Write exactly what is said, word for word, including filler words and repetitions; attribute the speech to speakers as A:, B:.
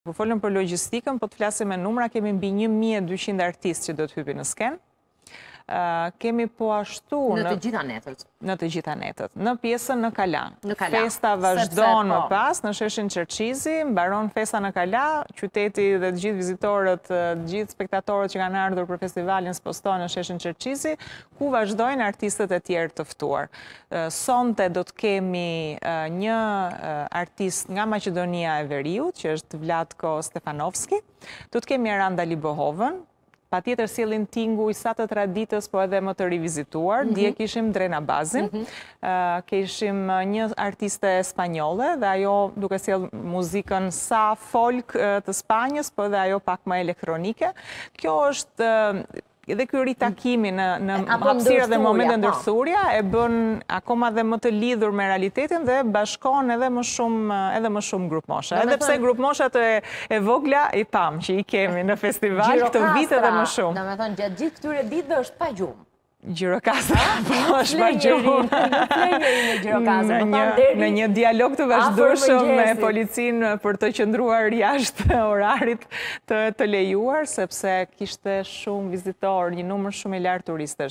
A: Po folëm për logjistikën, po të flasim me numra, kemi mbi një mijë e dyqind artistë që do të hypin në sken. Uh, kemi po ashtu...
B: Në të gjitha netët.
A: Në të gjitha netët. Në pjesën në Kala.
B: Në Kala.
A: Festa vazhdon më pas, në sheshin Qerqizi, mbaron festa në Kala, qyteti dhe të gjithë vizitorët, të gjithë spektatorët që kanë ardhur për festivalin spostohen në sheshin Qerqizi, ku vazhdojnë artistët e tjerë të ftuar. Uh, sonte do të kemi uh, një uh, artist nga Maqedonia e Veriut, që është Vlatko Stefanovski. Do të kemi Aranda Libohovën, pa tjetër sjellin tingu i sa të traditës, po edhe më të rivizituar. Dje kishim Drena Bazin, kishim një artiste spanjolle, dhe ajo duke sjell muzikën sa folk të Spanjës, po edhe ajo pak më elektronike. Kjo është... Edhe ky ritakimi në hapësirë dhe momente ndërthurja e bën akoma dhe më të lidhur me realitetin dhe bashkon edhe më shumë edhe më shumë grup mosha. Edhe pse grup moshat e vogla i pam që i kemi në festival këto vite dhe më shumë.
B: Domethënë gjatë gjithë këtyre ditëve është pa gjumë.
A: Gjirokastra, po është pa gjumë. Në një dialog të vazhdueshëm me policinë për të qëndruar jashtë orarit të lejuar, sepse kishte shumë vizitor, një numër shumë i lartë turistësh.